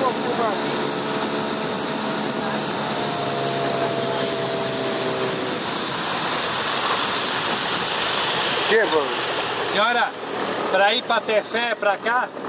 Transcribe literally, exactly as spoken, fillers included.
Estou filmando. Que, mano? Senhora, para ir para Tefé, para cá,